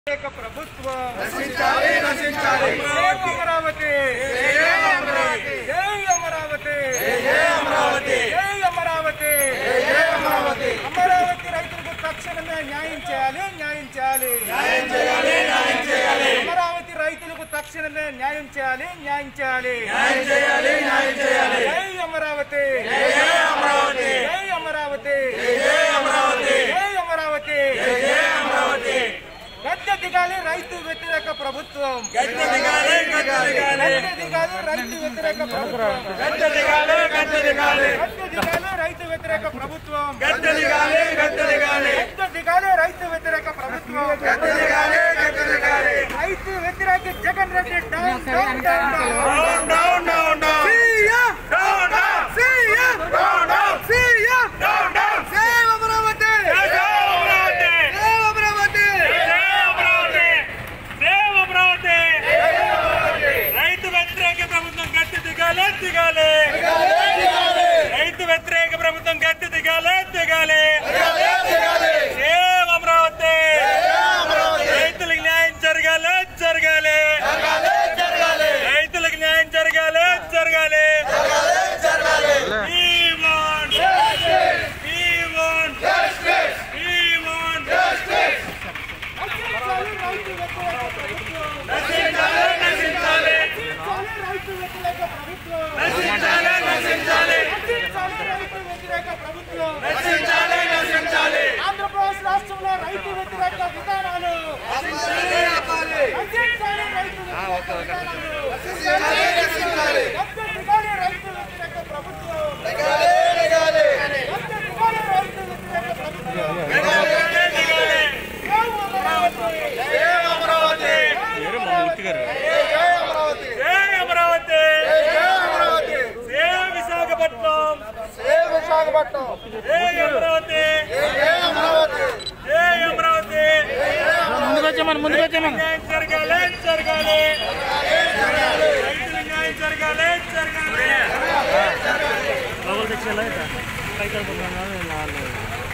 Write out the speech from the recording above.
ప్రభుత్వం నశించాలి నశించాలి అమరావతి జై అమరావతి జై అమరావతి జై అమరావతి జై అమరావతి జై అమరావతి అమరావతి రైతులకు తక్షణమే న్యాయం చేయాలి న్యాయం చేయాలి న్యాయం చేయాలి న్యాయం చేయాలి అమరావతి రైతులకు తక్షణమే న్యాయం చేయాలి న్యాయం చేయాలి న్యాయం చేయాలి న్యాయం చేయాలి జై అమరావతి జై అమరావతి జై అమరావతి జై అమరావతి జై అమరావతి జై అమరావతి గద్దె దిగాలి రైతు వ్యతిరేక ప్రభుత్వం గద్దె దిగాలి గద్దె దిగాలి గద్దె దిగాలి రైతు వ్యతిరేక ప్రభుత్వం గద్దె దిగాలి గద్దె దిగాలి గద్దె దిగాలి రైతు వ్యతిరేక ప్రభుత్వం గద్దె దిగాలి గద్దె దిగాలి గద్దె దిగాలి రైతు వ్యతిరేక ప్రభుత్వం గద్దె దిగాలి గద్దె దిగాలి రైతు వ్యతిరేక Jagan Reddy down down down down down down CM down down CM down down CM down down save Amaravati దిగాలి రైతు వ్యతిరేక ప్రభుత్వం గద్దె దిగాలి దిగాలి సేవ్ అమరావతి రైతులకు న్యాయం జరగాలి జరగాలి రైతులకు న్యాయం జరగాలి జరగాలి ఆంధ్రప్రదేశ్ రాష్ట్రంలో రైతు వ్యతిరేక విధానాలు రైతు వ్యతిరేక ప్రభుత్వం విశాఖపట్నం ముందుకు వచ్చామని జరగాలి జరగాలి రైతులు న్యాయం జరగాలి జరగాలి